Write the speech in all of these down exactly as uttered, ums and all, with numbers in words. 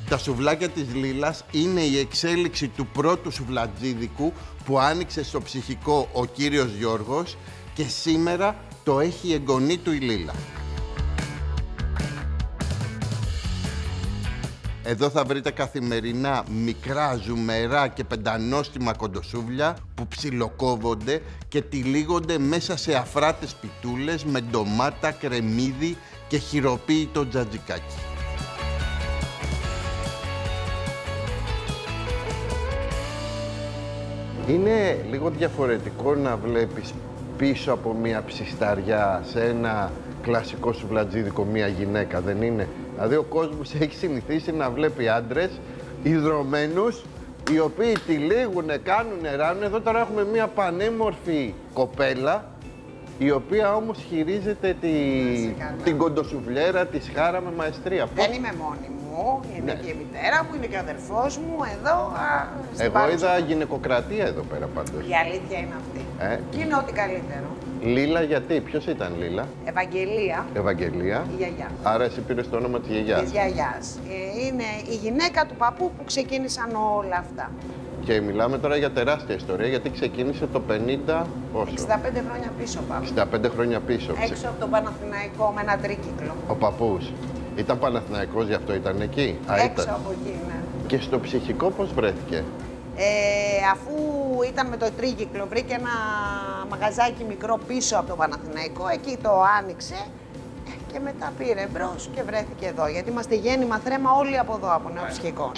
Τα σουβλάκια της Λίλας είναι η εξέλιξη του πρώτου σουβλατζίδικου που άνοιξε στο Ψυχικό ο κύριος Γιώργος και σήμερα το έχει η εγγονή του η Λίλα. Εδώ θα βρείτε καθημερινά μικρά, ζουμερά και πεντανόστιμα κοντοσούβλια που ψιλοκόβονται και τυλίγονται μέσα σε αφράτες πιτούλες με ντομάτα, κρεμμύδι και χειροποίητο τζατζικάκι. Είναι λίγο διαφορετικό να βλέπεις πίσω από μια ψισταριά σε ένα κλασικό σουβλατζίδικο μια γυναίκα, δεν είναι? Δηλαδή ο κόσμος έχει συνηθίσει να βλέπει άντρες ιδρωμένους οι οποίοι τυλίγουνε, κάνουνε, ράνουνε. Εδώ τώρα έχουμε μια πανέμορφη κοπέλα η οποία όμως χειρίζεται τη... την κοντοσουβλιέρα της Χάρα με μαεστρία. Δεν είμαι μόνη μου, είναι ναι. και η μητέρα μου, είναι και ο αδερφός μου, εδώ α, Εγώ Πάρουσα. είδα γυναικοκρατία εδώ πέρα πάντως. Η αλήθεια είναι αυτή. Ε? Και είναι ό,τι καλύτερο. Λίλα γιατί, ποιος ήταν Λίλα? Ευαγγελία. Ευαγγελία. Η γιαγιά. Άρα εσύ πήρες το όνομα της γιαγιάς. Της γιαγιάς. Ε, είναι η γυναίκα του παππού που ξεκίνησαν όλα αυτά. Και μιλάμε τώρα για τεράστια ιστορία, γιατί ξεκίνησε το πενήντα πόσο? εξήντα πέντε χρόνια πίσω πάμε. εξήντα πέντε χρόνια πίσω. Έξω από τον Παναθηναϊκό με ένα τρίκυκλο. Ο παππούς. Ήταν Παναθηναϊκός, γι' αυτό ήταν εκεί? Α, Έξω ήταν. από εκεί, ναι. Και στο Ψυχικό πώς βρέθηκε? Ε, αφού ήταν με το τρίκυκλο, βρήκε ένα μαγαζάκι μικρό πίσω από το Παναθηναϊκό, εκεί το άνοιξε και μετά πήρε μπρος και βρέθηκε εδώ. Γιατί είμαστε γέννημα θρέμα όλοι από εδώ, από Νέο Ψυχικό.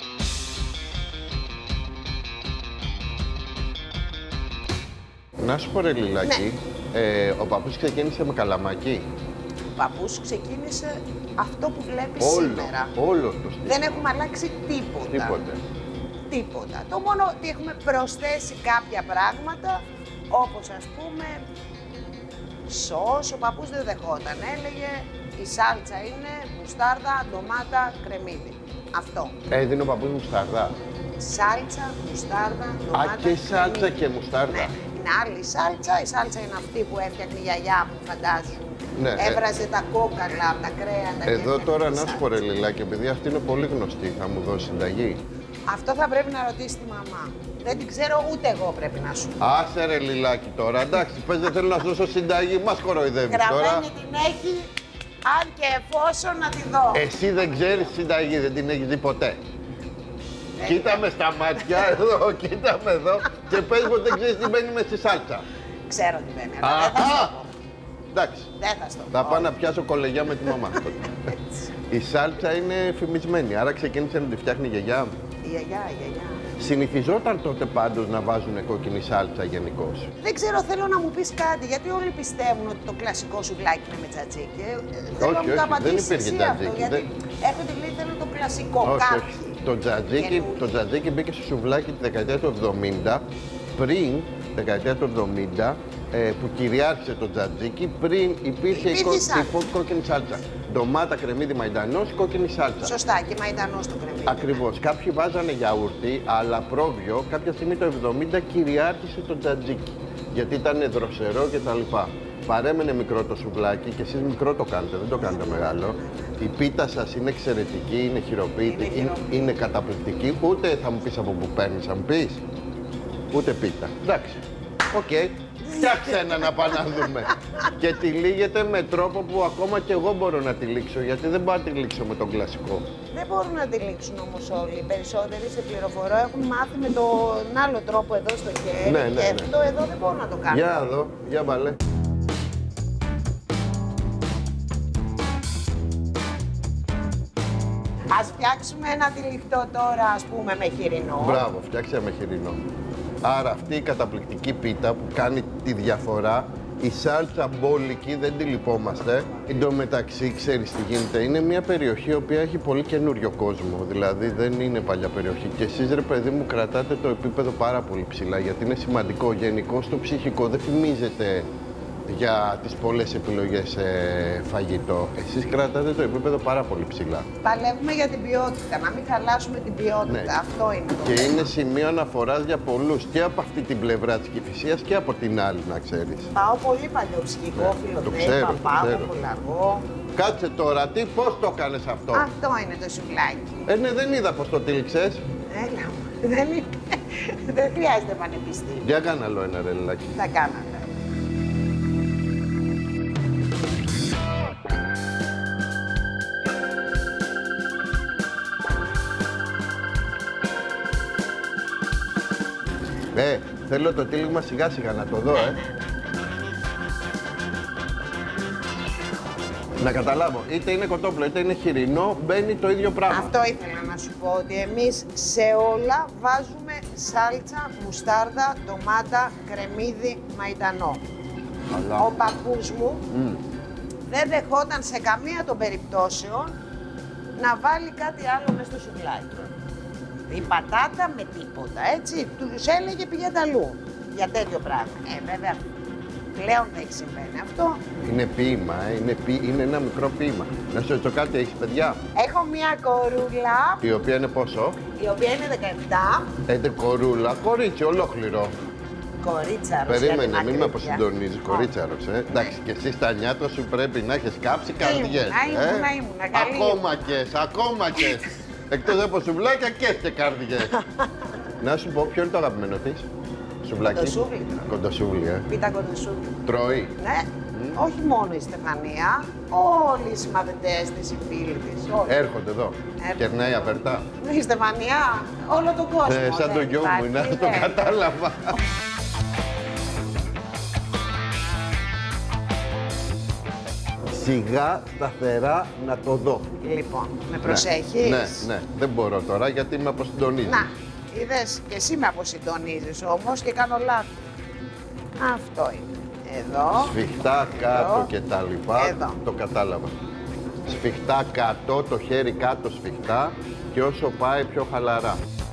Να σου πω ρε Λιλάκη, ναι. ε, ο παππούς ξεκίνησε με καλαμάκι. Ο παππούς ξεκίνησε αυτό που βλέπεις όλο, σήμερα. Όλο το στήμα. Δεν έχουμε αλλάξει τίποτα. Τίποτε. Τίποτα. Το μόνο ότι έχουμε προσθέσει κάποια πράγματα, όπως ας πούμε σως, ο παππούς δεν δεχόταν. Έλεγε η σάλτσα είναι μουστάρδα, ντομάτα, κρεμμύδι. Αυτό. Έδινε ο παππούς μουστάρδα. Σάλτσα, μουστάρδα, ντομάτα. Α, και σάλτσα και μουστάρδα. Ναι, είναι άλλη σάλτσα. Η σάλτσα είναι αυτή που έφτιαχνε η γιαγιά μου, φαντάζομαι. Ναι, έβραζε ε... τα κόκαλα, τα κρέατα. Εδώ τώρα να σου πω ρε Λιλάκη, επειδή αυτή είναι πολύ γνωστή, θα μου δώσει συνταγή? Αυτό θα πρέπει να ρωτήσει τη μαμά. Δεν την ξέρω ούτε εγώ, πρέπει να σου πω. Άσε ρε Λιλάκη τώρα, εντάξει, πες δεν θέλω να σου δώσω συνταγή, μας κοροϊδεύεις τώρα. Γραμμένη την έχει, αν και εφόσον να τη δω. Εσύ δεν ξέρεις συνταγή, δεν την έχεις δει ποτέ. Ε, κοίτα με στα μάτια εδώ, κοίτα με εδώ και πες μου δεν ξέρεις τι μπαίνει μες στη σάλτσα. Ξέρω τι μπαίνει, αλλά δεν θα σου το πω. Εντάξει. Δεν θα στο πω. Θα πάω να πιάσω κολεγιά με τη μαμά. Η σάλτσα είναι φημισμένη, άρα ξεκίνησε να τη φτιάχνει η γιαγιά. Η γιαγιά, η γιαγιά. Συνηθιζόταν τότε πάντως να βάζουν κόκκινη σάλτσα γενικώς? Δεν ξέρω, θέλω να μου πεις κάτι, γιατί όλοι πιστεύουν ότι το κλασικό σουβλάκι είναι με τζατζίκι. Ε, θέλω όχι, να μου όχι, το απαντήσεις δεν υπήρχε εσύ τζατζίκι. αυτό, γιατί δεν... έρχονται λέει θέλουν το κλασικό, όχι, κάποιοι. όχι. Το τζατζίκι, το τζατζίκι μπήκε στο σουβλάκι τη δεκαετία του εβδομήντα, πριν δεκαετία του εβδομήντα, ε, που κυριάρχησε το τζατζίκι, πριν υπήρχε η, κο... η κόκκινη σάλτσα. Ντομάτα, κρεμμύδι, μαϊντανός, κόκκινη σάλτσα. Σωστά, και μαϊντανός το κρεμμύδι. Ακριβώς. Κάποιοι βάζανε γιαούρτι, αλλά πρόβιο, κάποια στιγμή το εβδομήντα κυριάρχησε το τζατζίκι. Γιατί ήταν δροσερό κτλ. Παρέμενε μικρό το σουβλάκι και εσείς μικρό το κάνετε, δεν το κάνετε μεγάλο. Η πίτα σας είναι εξαιρετική, είναι χειροποίητη, είναι, είναι, είναι καταπληκτική. Ούτε θα μου πεις από πού παίρνεις, θα μου πεις. Ούτε πίτα. Εντάξει. Οκ. Okay. Φτιάξε ένα να πάμε να δούμε. Και τυλίγεται με τρόπο που ακόμα και εγώ μπορώ να τυλίξω, γιατί δεν μπορώ να τυλίξω με τον κλασικό. Δεν μπορούν να τυλίξουν όμως όλοι. Οι περισσότεροι σε πληροφορώ έχουν μάθει με τον άλλο τρόπο εδώ στο χέρι. Ναι, ναι, και ναι. αυτό εδώ δεν μπορούν να το κάνουν. Για εδώ, για βάλε. Ας φτιάξουμε ένα τυλιχτό τώρα, ας πούμε, με χοιρινό. Μπράβο, φτιάξε με χοιρινό. Άρα αυτή η καταπληκτική πίτα που κάνει τη διαφορά, η σάλτσα μπόλικη, δεν τη λυπόμαστε. Εν τω μεταξύ, ξέρεις τι γίνεται, είναι μια περιοχή η οποία έχει πολύ καινούριο κόσμο, δηλαδή δεν είναι παλιά περιοχή. Και εσείς ρε παιδί μου κρατάτε το επίπεδο πάρα πολύ ψηλά, γιατί είναι σημαντικό. Γενικώς το Ψυχικό δεν φημίζεται για τις πολλές επιλογές σε φαγητό. Εσείς κρατάτε το επίπεδο πάρα πολύ ψηλά. Παλεύουμε για την ποιότητα, να μην χαλάσουμε την ποιότητα. Ναι. Αυτό είναι το Και θέμα. είναι σημείο αναφοράς για πολλούς, και από αυτή την πλευρά της Κηφισίας και από την άλλη, να ξέρεις. Πάω πολύ παλιό Ψυχικό, φιλοτέη, παπάγο, κολαγό. Κάτσε τώρα, τι, πώς το έκανες αυτό. Αυτό είναι το σουβλάκι. Ε, ναι, δεν είδα πώς το τύλιξες. Έλα μου. Δεν, είναι... δεν χρειάζεται πανεπιστήμιο. Για κάνα άλλο ένα ρελάκι. Θα κάνω άλλο. Ε, θέλω το τύλιγμα σιγά σιγά να το δω, ε. Να καταλάβω, είτε είναι κοτόπουλο είτε είναι χοιρινό, μπαίνει το ίδιο πράγμα. Αυτό ήθελα να σου πω, ότι εμείς σε όλα βάζουμε σάλτσα, μουστάρδα, ντομάτα, κρεμμύδι, μαϊντανό. Αλλά... Ο παππούς μου Mm. δεν δεχόταν σε καμία των περιπτώσεων να βάλει κάτι άλλο μες στο σουβλάκι. Η πατάτα με τίποτα, έτσι. Τους έλεγε πηγαίνετε αλλού για τέτοιο πράγμα. Ε, βέβαια, πλέον δεν συμβαίνει αυτό. Είναι ποίημα, ε. είναι, ποι... είναι ένα μικρό ποίημα. Να σου ρωτήσω κάτι, έχεις παιδιά? Έχω μία κορούλα, Η οποία είναι πόσο? η οποία είναι δεκαεπτά. Έντε κορούλα, κορίτσι, ολόκληρο. Κορίτσαρος. Περίμενε, για την μην με ακρίβεια. αποσυντονίζεις, κορίτσαρος, ε. Εντάξει, και εσύ στα νιάτα σου πρέπει να έχεις κάψει καρδιές. Ήμουνα, ε. ήμουνα, ήμουνα, καλή. Ακόμακες, ακόμακες. Εκτός από σουβλάκια και έχει και καρδιές. Να σου πω, ποιο είναι το αγαπημένο της? Σουβλάκι. Κοντοσούβλι. Κοντοσούβλι, ε. Πίτα κοντοσούβλι. Τρώει. Ναι, όχι μόνο η Στεφανία, όλοι οι συμμαθητές της, οι φίλοι της, όλοι. Έρχονται εδώ. Έρχονται. Κερνάει απερτά. Η Στεφανία, όλο τον κόσμο. Ε, σαν το δεν γιο μου υπάρχει, είναι, το ναι. κατάλαβα. Σιγά, σταθερά, να το δω. Λοιπόν, με προσέχεις. Ναι, ναι, δεν μπορώ τώρα γιατί με αποσυντονίζει. Να, είδες και εσύ με αποσυντονίζεις όμως και κάνω λάθος. Αυτό είναι. Εδώ. Σφιχτά κάτω εδώ, και τα λοιπά, εδώ. το κατάλαβα. Σφιχτά κάτω, το χέρι κάτω σφιχτά και όσο πάει πιο χαλαρά.